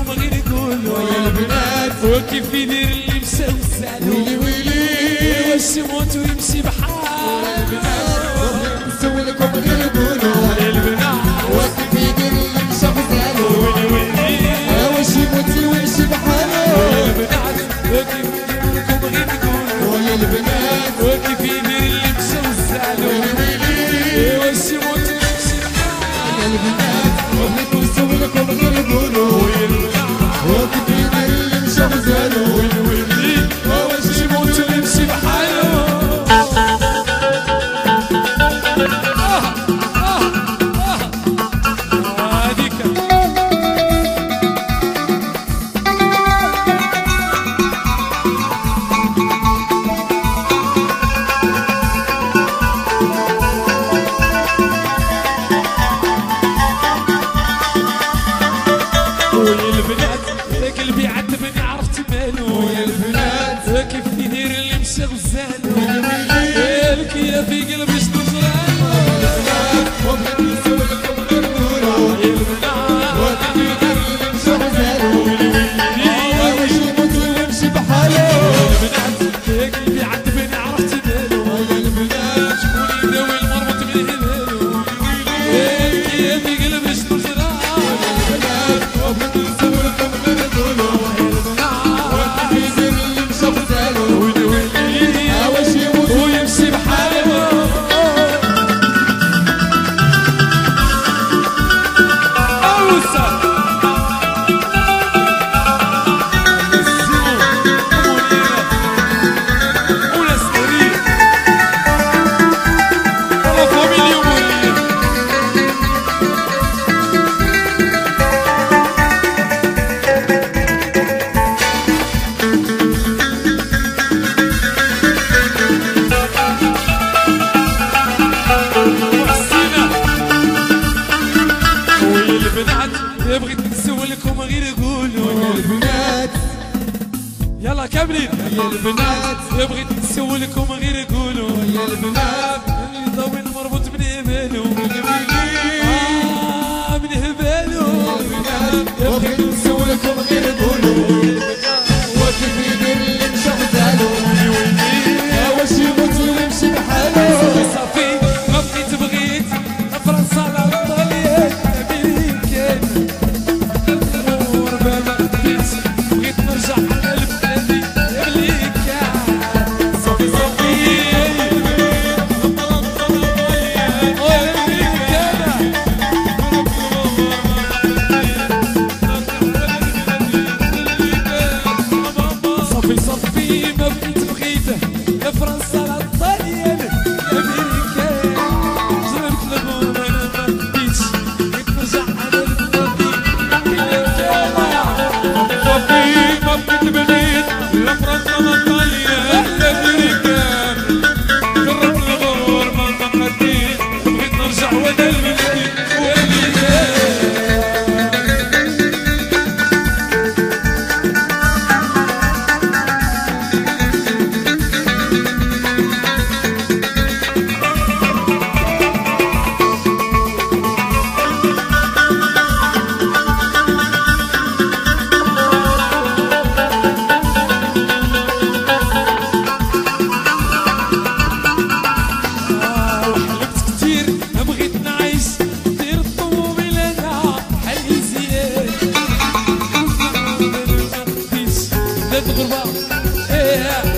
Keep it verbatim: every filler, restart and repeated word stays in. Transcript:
لكم غير نقولوا يا البنات وكيف يدير اللي مشى وسالو ويلي ويلي واش يموت ويمشي بحال نسوي لكم غير نقولوا يا البنات وكيف يدير اللي مشى وسالو ويلي ويلي واش يموت ويمشي بحالو يا البنات وكيف يدير لكم غير نقولوا يا البنات وكيف يدير اللي مشى وسالو ويلي ويلي واش يموت ويمشي بحال يا البنات بغيت نسوي لكم غير نقولوا وكيف يدير اللي مشى وسالو ويلي ويلي واش يموت ويمشي بحالو كيف يدير اللي مشى غزالو يالك يا في قلبي شنو جرالو وبغيت نسوي لكم غير نقولوا يا البنات وكيف يدير اللي مشى وسالو واش يموت ويمشي بحالو يا البنات يا قلبي عذبني عرفت مالو يا البنات شكون يداوي المربوط من هبالو يالك يا في قلبي شنو جرالو وبغيت نسوي لكم غير نقولوا وكيف يدير اللي مشى وسالو ويلي ويلي واش يموت ويمشي بحالو اوسع بغيت نسول لكم غير قولوا يا البنات يلا كاملين يا البنات بغيت نسول لكم غير قولوا يا البنات ضوي المربوط من هبالو آه من هبالو وبغيت نسوي لكم غير نقولوا وكيف يدير اللي مشى وسالو واش يموت ويمشي بحالو صافي ما بقيت بغيت فرنسا على الطليان امريكان وربما بغيت بغيت نرجع على لبناني امريكا صافي صافي صافي صافي ما بقيت بغيت لا فرنسا لا الطليان امريكان جربت الغربة انا ما بديتش بغيت نرجع على لبناني صافي ما بقيت بغيت لا فرنسا لا الطليان امريكان جربت الغربة ما بديتش بغيت نرجع وانا لبناني امريكان وحلمت كتير بغيت نعيش دير الطوموبيل انا حالي زياد ما بديتش بلاد الغربة ايه